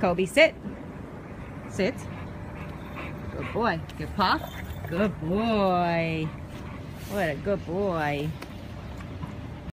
Coby, sit. Sit. Good boy. Good paw. Good boy. What a good boy.